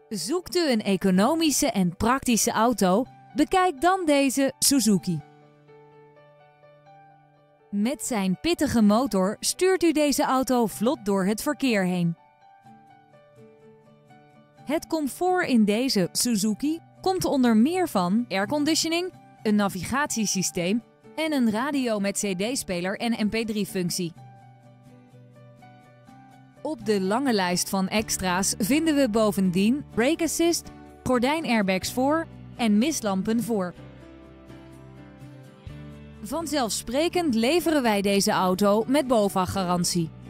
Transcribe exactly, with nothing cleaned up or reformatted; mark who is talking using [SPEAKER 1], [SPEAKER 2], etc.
[SPEAKER 1] Zoekt u een economische en praktische auto? Bekijk dan deze Suzuki. Met zijn pittige motor stuurt u deze auto vlot door het verkeer heen. Het comfort in deze Suzuki komt onder meer van airconditioning, een navigatiesysteem en een radio met cd-speler en M P drie functie. Op de lange lijst van extra's vinden we bovendien brake assist, gordijnairbags voor en mistlampen voor. Vanzelfsprekend leveren wij deze auto met BOVAG-garantie.